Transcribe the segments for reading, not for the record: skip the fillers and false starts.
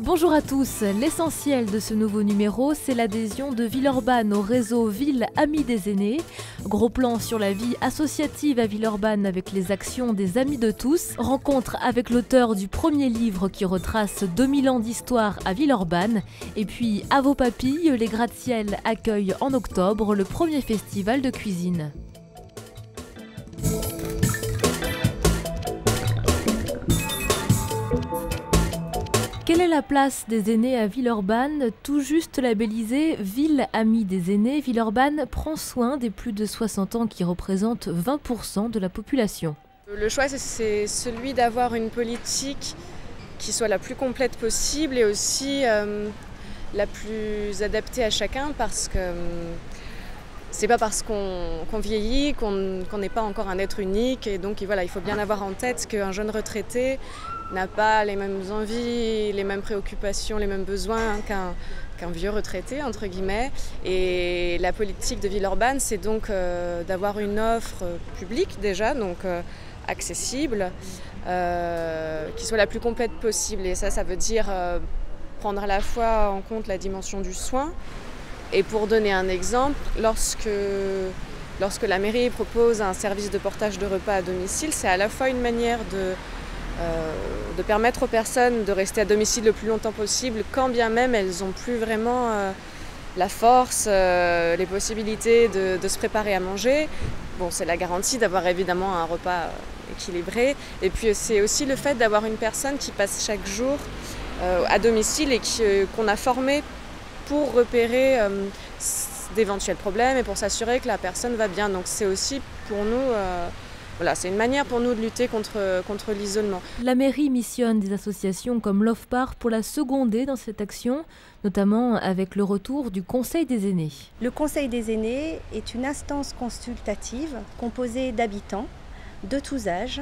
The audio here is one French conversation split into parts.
Bonjour à tous, l'essentiel de ce nouveau numéro, c'est l'adhésion de Villeurbanne au réseau Ville Amis des Aînés. Gros plan sur la vie associative à Villeurbanne avec les actions des Amis de tous. Rencontre avec l'auteur du premier livre qui retrace 2000 ans d'histoire à Villeurbanne. Et puis, à vos papilles, les gratte-ciel accueillent en octobre le premier festival de cuisine. Quelle est la place des aînés à Villeurbanne? Tout juste labellisée Ville Amis des Aînés, Villeurbanne prend soin des plus de 60 ans qui représentent 20% de la population. Le choix, c'est celui d'avoir une politique qui soit la plus complète possible et aussi la plus adaptée à chacun, parce que c'est pas parce qu'on vieillit qu'on n'est pas encore un être unique. Et donc voilà, il faut bien avoir en tête qu'un jeune retraité n'a pas les mêmes envies, les mêmes préoccupations, les mêmes besoins qu'un vieux retraité, entre guillemets. Et la politique de Villeurbanne, c'est donc d'avoir une offre publique déjà, donc accessible, qui soit la plus complète possible. Et ça veut dire prendre à la fois en compte la dimension du soin. Et pour donner un exemple, lorsque la mairie propose un service de portage de repas à domicile, c'est à la fois une manière de permettre aux personnes de rester à domicile le plus longtemps possible, quand bien même elles n'ont plus vraiment la force, les possibilités de se préparer à manger. Bon, c'est la garantie d'avoir évidemment un repas équilibré. Et puis c'est aussi le fait d'avoir une personne qui passe chaque jour à domicile et qu'on a formée pour repérer d'éventuels problèmes et pour s'assurer que la personne va bien. Donc c'est aussi pour nous... Voilà, c'est une manière pour nous de lutter contre l'isolement. La mairie missionne des associations comme l'OFPAR pour la seconder dans cette action, notamment avec le retour du Conseil des aînés. Le Conseil des aînés est une instance consultative composée d'habitants de tous âges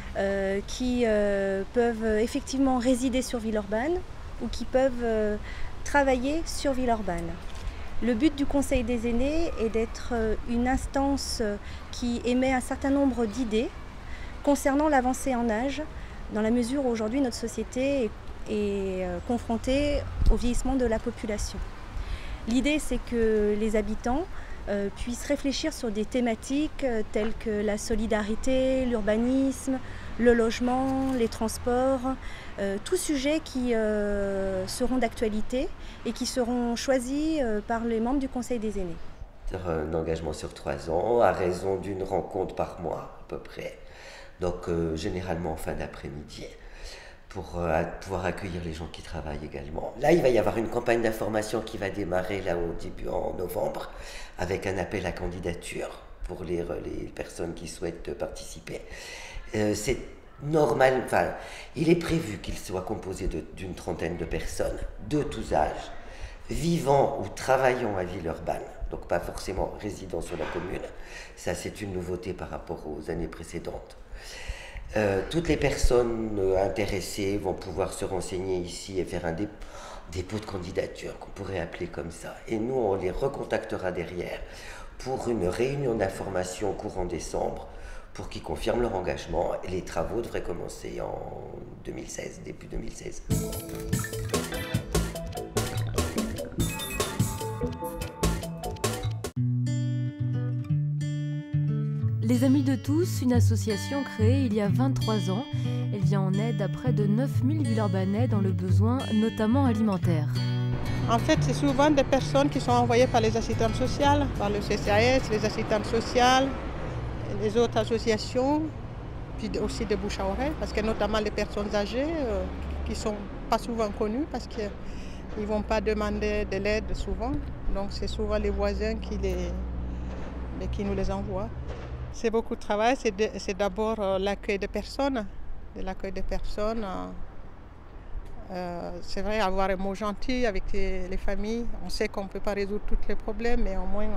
qui peuvent effectivement résider sur Villeurbanne ou qui peuvent travailler sur Villeurbanne. Le but du Conseil des aînés est d'être une instance qui émet un certain nombre d'idées concernant l'avancée en âge, dans la mesure où aujourd'hui notre société est confrontée au vieillissement de la population. L'idée, c'est que les habitants puissent réfléchir sur des thématiques telles que la solidarité, l'urbanisme, le logement, les transports, tous sujets qui seront d'actualité et qui seront choisis par les membres du Conseil des aînés. Un engagement sur 3 ans, à raison d'une rencontre par mois à peu près, donc généralement en fin d'après-midi, pour pouvoir accueillir les gens qui travaillent également. Là, il va y avoir une campagne d'information qui va démarrer là au début en novembre, avec un appel à candidature pour les personnes qui souhaitent participer. C'est normal, enfin, il est prévu qu'il soit composé d'une trentaine de personnes, de tous âges, vivant ou travaillant à Villeurbanne, donc pas forcément résidant sur la commune. Ça, c'est une nouveauté par rapport aux années précédentes. Toutes les personnes intéressées vont pouvoir se renseigner ici et faire un dépôt de candidature, qu'on pourrait appeler comme ça. Et nous, on les recontactera derrière pour une réunion d'information courant décembre, pour qu'ils confirment leur engagement. Et les travaux devraient commencer en 2016, début 2016. Les Amis de tous, une association créée il y a 23 ans. Elle vient en aide à près de 9000 Villeurbanais dans le besoin, notamment alimentaire. En fait, c'est souvent des personnes qui sont envoyées par les assistantes sociales, par le CCAS, les assistantes sociales, les autres associations, puis aussi de bouche à oreille, parce que notamment les personnes âgées qui ne sont pas souvent connues, parce qu'ils ne vont pas demander de l'aide souvent. Donc c'est souvent les voisins qui nous les envoient. C'est beaucoup de travail, c'est d'abord l'accueil des personnes. C'est vrai, avoir un mot gentil avec les familles. On sait qu'on ne peut pas résoudre tous les problèmes, mais au moins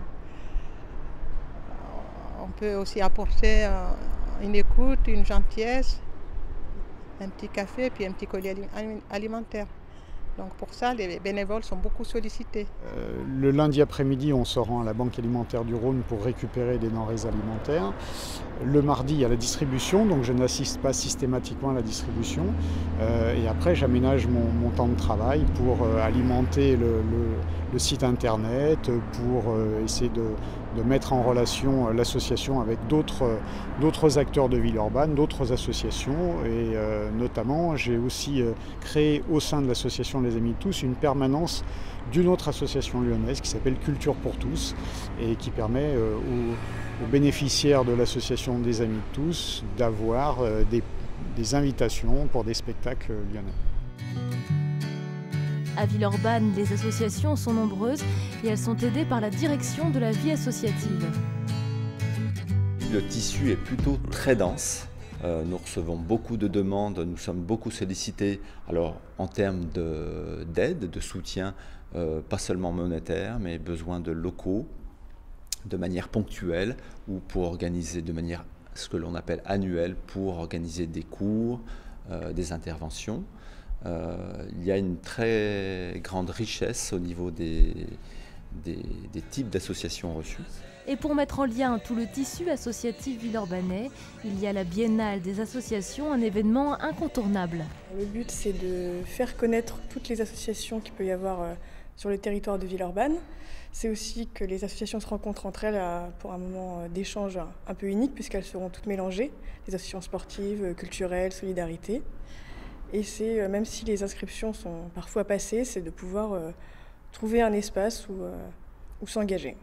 on peut aussi apporter une écoute, une gentillesse, un petit café et puis un petit colis alimentaire. Donc pour ça, les bénévoles sont beaucoup sollicités. Le lundi après-midi, on se rend à la Banque alimentaire du Rhône pour récupérer des denrées alimentaires. Le mardi, il y a la distribution, donc je n'assiste pas systématiquement à la distribution. Et après, j'aménage mon temps de travail pour alimenter le site internet, pour essayer de mettre en relation l'association avec d'autres acteurs de Villeurbanne, d'autres associations. Et notamment, j'ai aussi créé au sein de l'association Les Amis de Tous une permanence d'une autre association lyonnaise qui s'appelle Culture pour tous et qui permet aux bénéficiaires de l'association des Amis de Tous d'avoir des invitations pour des spectacles lyonnais. À Villeurbanne, les associations sont nombreuses et elles sont aidées par la direction de la vie associative. Le tissu est plutôt très dense. Nous recevons beaucoup de demandes, nous sommes beaucoup sollicités. Alors en termes d'aide, de soutien, pas seulement monétaire, mais besoin de locaux, de manière ponctuelle ou pour organiser de manière ce que l'on appelle annuelle, pour organiser des cours, des interventions. Il y a une très grande richesse au niveau des types d'associations reçues. Et pour mettre en lien tout le tissu associatif villeurbanais, il y a la Biennale des associations, un événement incontournable. Le but, c'est de faire connaître toutes les associations qu'il peut y avoir sur le territoire de Villeurbanne. C'est aussi que les associations se rencontrent entre elles pour un moment d'échange un peu unique, puisqu'elles seront toutes mélangées, les associations sportives, culturelles, solidarité. Et c'est, même si les inscriptions sont parfois passées, c'est de pouvoir trouver un espace où s'engager.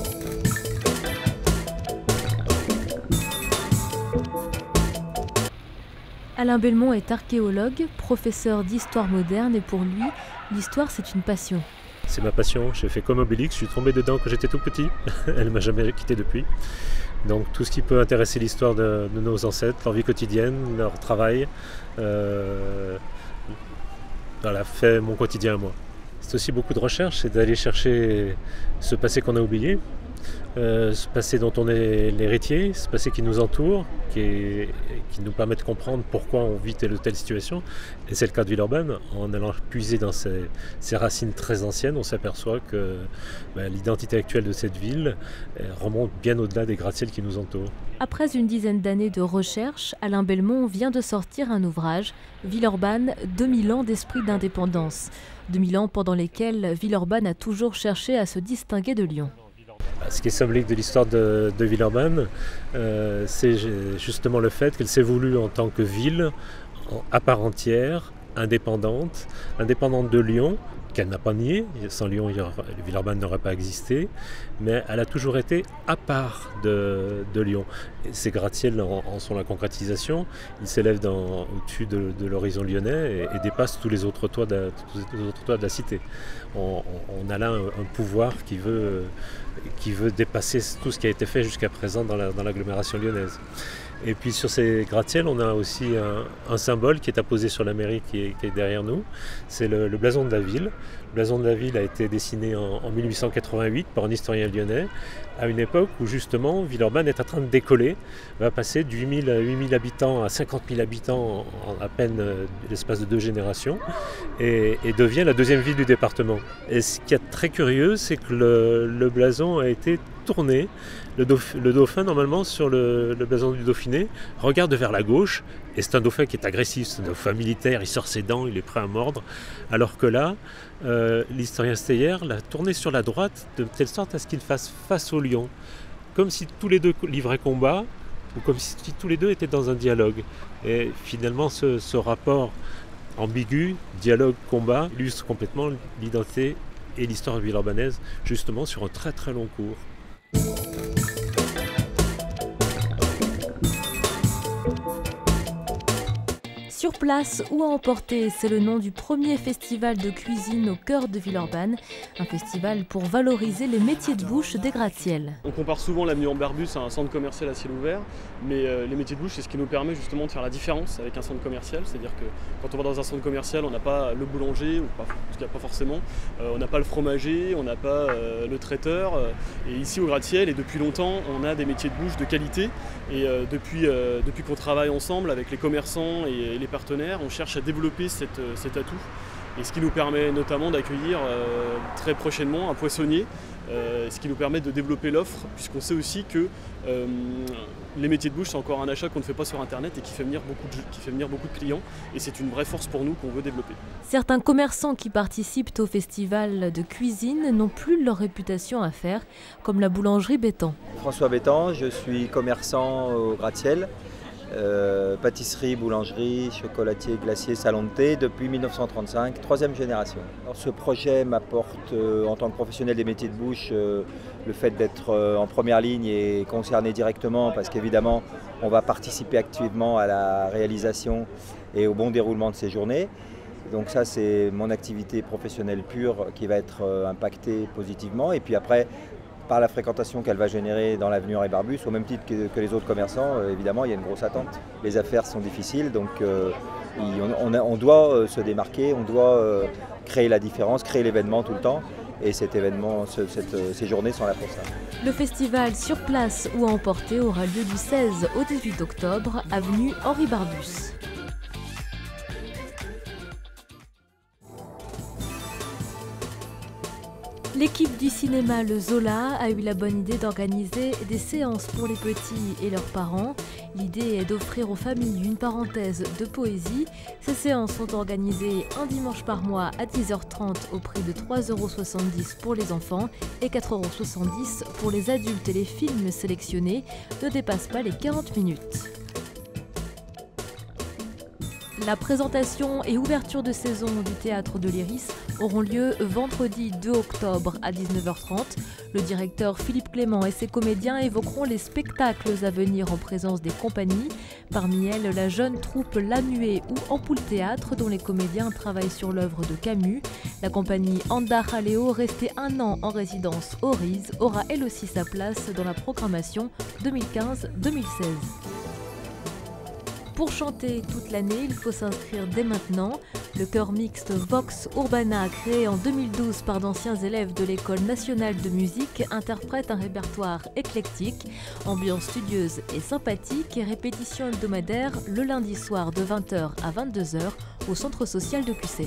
Alain Belmont est archéologue, professeur d'histoire moderne et pour lui, l'histoire c'est une passion. C'est ma passion, j'ai fait comme Obélix, je suis tombé dedans quand j'étais tout petit, elle ne m'a jamais quitté depuis. Donc tout ce qui peut intéresser l'histoire de nos ancêtres, leur vie quotidienne, leur travail, voilà, fait mon quotidien à moi. C'est aussi beaucoup de recherche, c'est d'aller chercher ce passé qu'on a oublié, ce passé dont on est l'héritier, ce passé qui nous entoure, qui nous permet de comprendre pourquoi on vit telle ou telle situation. Et c'est le cas de Villeurbanne. En allant puiser dans ses racines très anciennes, on s'aperçoit que l'identité actuelle de cette ville remonte bien au-delà des gratte-ciels qui nous entourent. Après une dizaine d'années de recherche, Alain Belmont vient de sortir un ouvrage, Villeurbanne, 2000 ans d'esprit d'indépendance. 2000 ans pendant lesquels Villeurbanne a toujours cherché à se distinguer de Lyon. Ce qui est symbolique de l'histoire de Villeurbanne, c'est justement le fait qu'elle s'est voulue en tant que ville à part entière, indépendante de Lyon, qu'elle n'a pas nié. Sans Lyon, Villeurbanne n'aurait pas existé, mais elle a toujours été à part de Lyon. Et ces gratte-ciels en sont la concrétisation. Ils s'élèvent au-dessus de l'horizon lyonnais et dépassent tous les autres toits de la cité. On a là un pouvoir qui veut dépasser tout ce qui a été fait jusqu'à présent dans l'agglomération lyonnaise. Et puis sur ces gratte-ciels, on a aussi un symbole qui est apposé sur la mairie qui est derrière nous. C'est le blason de la ville. Le blason de la ville a été dessiné en 1888 par un historien lyonnais, à une époque où justement Villeurbanne est en train de décoller, va passer de 8 000 habitants à 50 000 habitants en à peine l'espace de 2 générations, et devient la deuxième ville du département. Et ce qui est très curieux, c'est que le blason a été tourné. Le dauphin, normalement, sur le blason du Dauphiné, regarde vers la gauche, et c'est un dauphin qui est agressif, c'est un dauphin militaire, il sort ses dents, il est prêt à mordre, alors que là, l'historien Steyer l'a tourné sur la droite, de telle sorte à ce qu'il fasse face au lion, comme si tous les deux livraient combat, ou comme si tous les deux étaient dans un dialogue. Et finalement, ce rapport ambigu, dialogue-combat, illustre complètement l'identité et l'histoire villeurbannaise, justement sur un très très long cours. Sur place ou à emporter, c'est le nom du premier festival de cuisine au cœur de Villeurbanne. Un festival pour valoriser les métiers de bouche des gratte-ciels. On compare souvent l'avenue Ambert-Bus à un centre commercial à ciel ouvert, mais les métiers de bouche, c'est ce qui nous permet justement de faire la différence avec un centre commercial. C'est-à-dire que quand on va dans un centre commercial, on n'a pas le boulanger, ou pas, en tout cas pas forcément, on n'a pas le fromager, on n'a pas le traiteur. Et ici au gratte-ciel, et depuis longtemps, on a des métiers de bouche de qualité. Et depuis qu'on travaille ensemble avec les commerçants et les partenaires, on cherche à développer cet atout et ce qui nous permet notamment d'accueillir très prochainement un poissonnier, ce qui nous permet de développer l'offre, puisqu'on sait aussi que les métiers de bouche, c'est encore un achat qu'on ne fait pas sur Internet et qui fait venir beaucoup de clients, et c'est une vraie force pour nous qu'on veut développer. Certains commerçants qui participent au festival de cuisine n'ont plus leur réputation à faire, comme la boulangerie Bétan. François Bétan, je suis commerçant au gratte-ciel, pâtisserie, boulangerie, chocolatier, glacier, salon de thé depuis 1935, troisième génération. Alors, ce projet m'apporte en tant que professionnel des métiers de bouche le fait d'être en première ligne et concerné directement parce qu'évidemment on va participer activement à la réalisation et au bon déroulement de ces journées. Donc ça c'est mon activité professionnelle pure qui va être impactée positivement et puis après par la fréquentation qu'elle va générer dans l'avenue Henri Barbusse, au même titre que les autres commerçants, évidemment, il y a une grosse attente. Les affaires sont difficiles, donc on doit se démarquer, on doit créer la différence, créer l'événement tout le temps. Et cet événement, ces journées sont là pour ça. Le festival sur place ou à emporter aura lieu du 16 au 18 octobre, avenue Henri Barbusse. L'équipe du cinéma Le Zola a eu la bonne idée d'organiser des séances pour les petits et leurs parents. L'idée est d'offrir aux familles une parenthèse de poésie. Ces séances sont organisées un dimanche par mois à 10h30 au prix de 3,70 € pour les enfants et 4,70 € pour les adultes et les films sélectionnés ne dépassent pas les 40 minutes. La présentation et ouverture de saison du Théâtre de l'Iris auront lieu vendredi 2 octobre à 19h30. Le directeur Philippe Clément et ses comédiens évoqueront les spectacles à venir en présence des compagnies. Parmi elles, la jeune troupe La Nuée ou Ampoule Théâtre dont les comédiens travaillent sur l'œuvre de Camus. La compagnie Andar Aléo, restée 1 an en résidence au RIS, aura elle aussi sa place dans la programmation 2015-2016. Pour chanter toute l'année, il faut s'inscrire dès maintenant. Le chœur mixte Vox Urbana, créé en 2012 par d'anciens élèves de l'École nationale de musique, interprète un répertoire éclectique, ambiance studieuse et sympathique et répétition hebdomadaire le lundi soir de 20h à 22h au centre social de QC.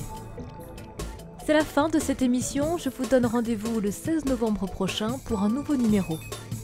C'est la fin de cette émission, je vous donne rendez-vous le 16 novembre prochain pour un nouveau numéro.